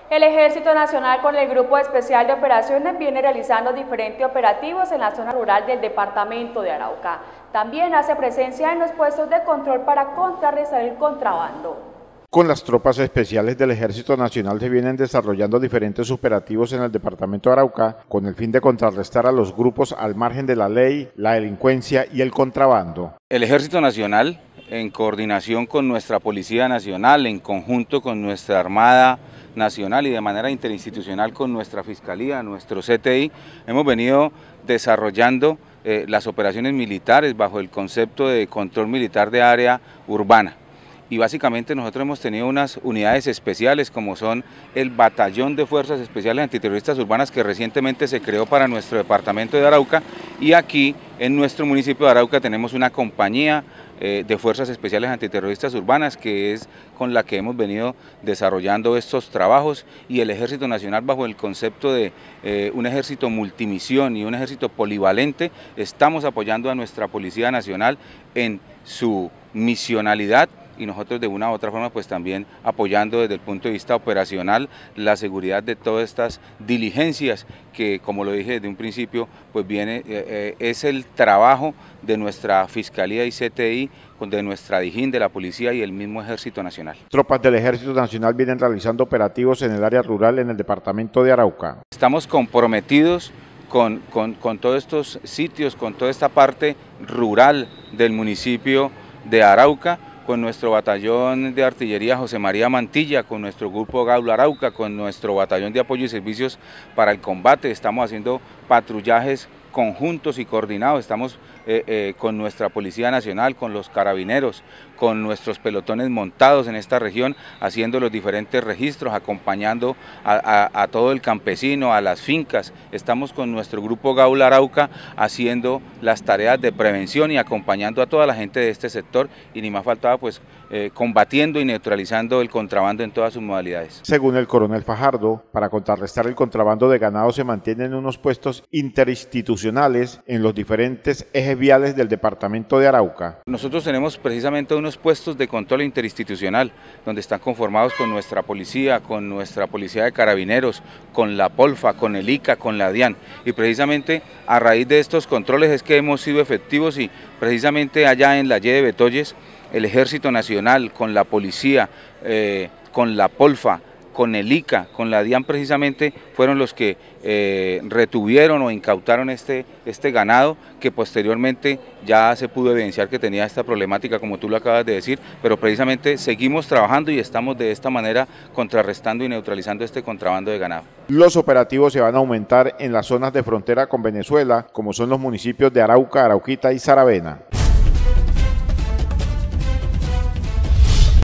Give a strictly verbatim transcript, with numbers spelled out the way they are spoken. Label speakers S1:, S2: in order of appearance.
S1: El Ejército Nacional con el Grupo Especial de Operaciones viene realizando diferentes operativos en la zona rural del departamento de Arauca. También hace presencia en los puestos de control para contrarrestar el contrabando.
S2: Con las tropas especiales del Ejército Nacional se vienen desarrollando diferentes operativos en el departamento de Arauca con el fin de contrarrestar a los grupos al margen de la ley, la delincuencia y el contrabando.
S3: El Ejército Nacional, en coordinación con nuestra Policía Nacional, en conjunto con nuestra Armada Nacional y de manera interinstitucional con nuestra Fiscalía, nuestro C T I, hemos venido desarrollando eh, las operaciones militares bajo el concepto de control militar de área urbana. Y básicamente nosotros hemos tenido unas unidades especiales como son el Batallón de Fuerzas Especiales Antiterroristas Urbanas que recientemente se creó para nuestro departamento de Arauca, y aquí en nuestro municipio de Arauca tenemos una compañía eh, de Fuerzas Especiales Antiterroristas Urbanas que es con la que hemos venido desarrollando estos trabajos, y el Ejército Nacional bajo el concepto de eh, un ejército multimisión y un ejército polivalente. Estamos apoyando a nuestra Policía Nacional en su misionalidad y nosotros de una u otra forma pues también apoyando desde el punto de vista operacional la seguridad de todas estas diligencias que, como lo dije desde un principio, pues viene, eh, eh, es el trabajo de nuestra Fiscalía y C T I, de nuestra Dijín, de la Policía y el mismo Ejército Nacional.
S2: Tropas del Ejército Nacional vienen realizando operativos en el área rural en el departamento de Arauca.
S3: Estamos comprometidos con, con, con todos estos sitios, con toda esta parte rural del municipio de Arauca, con nuestro batallón de artillería José María Mantilla, con nuestro grupo Gaula Arauca, con nuestro batallón de apoyo y servicios para el combate. Estamos haciendo patrullajes conjuntos y coordinados, estamos eh, eh, con nuestra Policía Nacional, con los carabineros, con nuestros pelotones montados en esta región, haciendo los diferentes registros, acompañando a, a, a todo el campesino, a las fincas. Estamos con nuestro grupo Gaula Arauca haciendo las tareas de prevención y acompañando a toda la gente de este sector, y ni más faltaba pues eh, combatiendo y neutralizando el contrabando en todas sus modalidades.
S2: Según el coronel Fajardo, para contrarrestar el contrabando de ganado se mantienen unos puestos interinstitucionales en los diferentes ejes viales del departamento de Arauca.
S3: Nosotros tenemos precisamente unos puestos de control interinstitucional donde están conformados con nuestra policía, con nuestra policía de carabineros, con la Polfa, con el I C A, con la DIAN, y precisamente a raíz de estos controles es que hemos sido efectivos, y precisamente allá en la Y de Betolles el Ejército Nacional con la policía, eh, con la Polfa, con el I C A, con la DIAN precisamente fueron los que eh, retuvieron o incautaron este, este ganado, que posteriormente ya se pudo evidenciar que tenía esta problemática como tú lo acabas de decir, pero precisamente seguimos trabajando y estamos de esta manera contrarrestando y neutralizando este contrabando de ganado.
S2: Los operativos se van a aumentar en las zonas de frontera con Venezuela, como son los municipios de Arauca, Arauquita y Saravena.